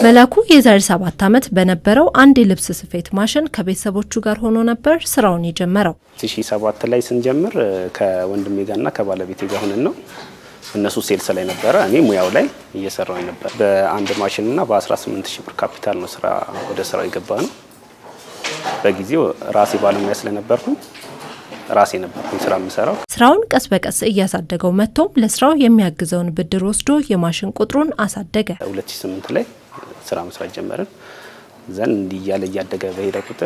መላኩ የዛሬ 7 ዓመት በነበረው አንድ የልብስ ስፌት ማሽን ከቤተሰቦቹ ጋር ሆኖ ነበር ስራውን የጀመረው። 2007 ላይ ስንጀምር ከወንድሜ ጋርና ከባለቤቴ ጋር ሆነን ነው። እነሱ ሴልስ ላይ ነበር፣ እኔ ሙያው ላይ እየሰራው ነበር። በአንድ ማሽንና በ18000 ብር ካፒታል ነው ወደ ስራው የገባነው። በጊዜው ራሴ ባለሙያ ስለነበርኩኝ ራሴ ነበርኩኝ ስራ የምሰራው። ስራውን ቀስ በቀስ እያሳደገው መጥቶም ለስራው የሚያግዘውን ብድር ወስዶ የማሽን ቁጥሩን አሳደገ። 2008 ላይ ስራ መስራት ጀመርን። ዘን እንዲያለ ያደገ በሄደ ቁጥር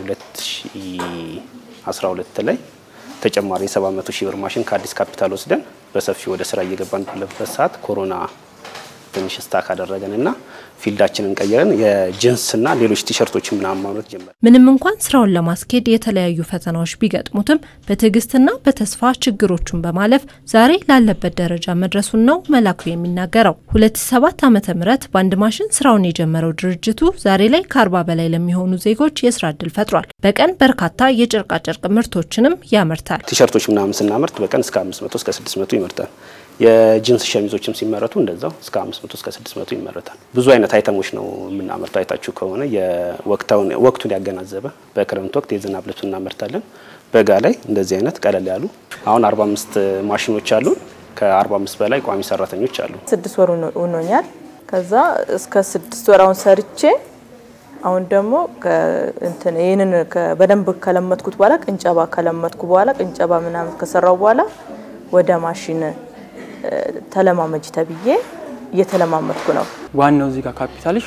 2012 ላይ ተጨማሪ 700,000 ብር ማሽን ከአዲስ ካፒታል ወስደን በሰፊው ወደ ስራ እየገባን ባለበት ሰዓት ኮሮና ትንሽ ስታክ አደረገንና ፊልዳችንን ቀየረን የጂንስና ሌሎች ቲሸርቶችን ምናምን ማምረት ጀመርን። ምንም እንኳን ስራውን ለማስኬድ የተለያዩ ፈተናዎች ቢገጥሙትም በትዕግስትና በተስፋ ችግሮቹን በማለፍ ዛሬ ላለበት ደረጃ መድረሱን ነው መላኩ የሚናገረው። 2007 ዓመተ ምህረት በአንድ ማሽን ስራውን የጀመረው ድርጅቱ ዛሬ ላይ ከ40 በላይ ለሚሆኑ ዜጎች የስራ እድል ፈጥሯል። በቀን በርካታ የጨርቃ ጨርቅ ምርቶችንም ያመርታል። ቲሸርቶች ምናምን ስናመርት በቀን እስከ 500 እስከ 600 ይመርታል። የጂንስ ሸሚዞችም ሲመረቱ እንደዛው እስከ 500 እስከ 600 ይመረታል። ብዙ አይነት አይተሞች ነው የምናመርተው። አይታችሁ ከሆነ ወቅቱን ያገናዘበ በክረምት ወቅት የዝናብ ልብስ እናመርታለን። በጋ ላይ እንደዚህ አይነት ቀለል ያሉ አሁን 45 ማሽኖች አሉ። ከ45 በላይ ቋሚ ሰራተኞች አሉ። 6 ወር ሆኖኛል። ከዛ እስከ 6 ወራውን ሰርቼ አሁን ደግሞ ይሄንን በደንብ ከለመትኩት በኋላ ቅንጨባ ከለመትኩ በኋላ ቅንጨባ ምናምን ከሰራው በኋላ ወደ ማሽን ተለማመጅ ተብዬ እየተለማመድኩ ነው። ዋናው እዚህ ጋር ካፒታልሽ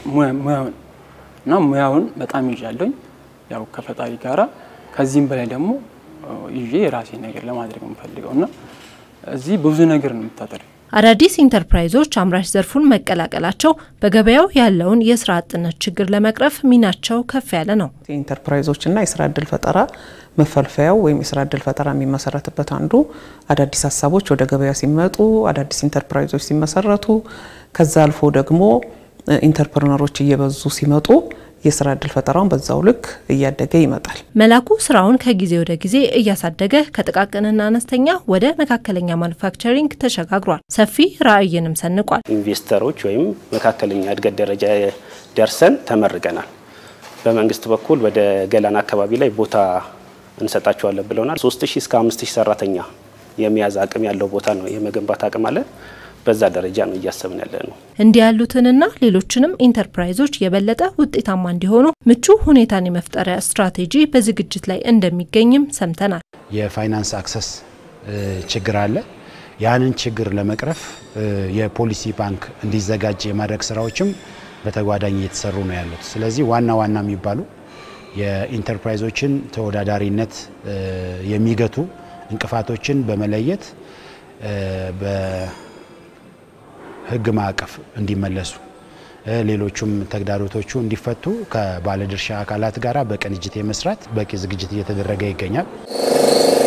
ሙያውን በጣም ይዣለኝ ያው ከፈጣሪ ጋራ ከዚህም በላይ ደግሞ ይዤ የራሴ ነገር ለማድረግ የምፈልገውና እዚህ ብዙ ነገር ነው የምታጠረው። አዳዲስ ኢንተርፕራይዞች አምራች ዘርፉን መቀላቀላቸው በገበያው ያለውን የስራ አጥነት ችግር ለመቅረፍ ሚናቸው ከፍ ያለ ነው። ኢንተርፕራይዞችና የስራ እድል ፈጠራ መፈልፈያው ወይም የስራ እድል ፈጠራ የሚመሰረትበት አንዱ አዳዲስ ሀሳቦች ወደ ገበያ ሲመጡ፣ አዳዲስ ኢንተርፕራይዞች ሲመሰረቱ፣ ከዛ አልፎ ደግሞ ኢንተርፕረነሮች እየበዙ ሲመጡ የስራ እድል ፈጠራውን በዛው ልክ እያደገ ይመጣል። መላኩ ስራውን ከጊዜ ወደ ጊዜ እያሳደገ ከጥቃቅንና አነስተኛ ወደ መካከለኛ ማኑፋክቸሪንግ ተሸጋግሯል። ሰፊ ራዕይንም ሰንቋል። ኢንቨስተሮች ወይም መካከለኛ እድገት ደረጃ ደርሰን ተመርቀናል። በመንግስት በኩል ወደ ገላና አካባቢ ላይ ቦታ እንሰጣቸዋለን ብለውናል። 3000 እስከ 5000 ሰራተኛ የሚያዝ አቅም ያለው ቦታ ነው የመገንባት አቅም አለ። በዛ ደረጃ ነው እያሰብን ያለነው። እንዲህ ያሉትንና ሌሎችንም ኢንተርፕራይዞች የበለጠ ውጤታማ እንዲሆኑ ምቹ ሁኔታን የመፍጠሪያ ስትራቴጂ በዝግጅት ላይ እንደሚገኝም ሰምተናል። የፋይናንስ አክሰስ ችግር አለ። ያንን ችግር ለመቅረፍ የፖሊሲ ባንክ እንዲዘጋጅ የማድረግ ስራዎችም በተጓዳኝ እየተሰሩ ነው ያሉት። ስለዚህ ዋና የሚባሉ የኢንተርፕራይዞችን ተወዳዳሪነት የሚገቱ እንቅፋቶችን በመለየት በህግ ማዕቀፍ እንዲመለሱ ሌሎችም ተግዳሮቶቹ እንዲፈቱ ከባለድርሻ አካላት ጋራ በቅንጅት የመስራት በቂ ዝግጅት እየተደረገ ይገኛል።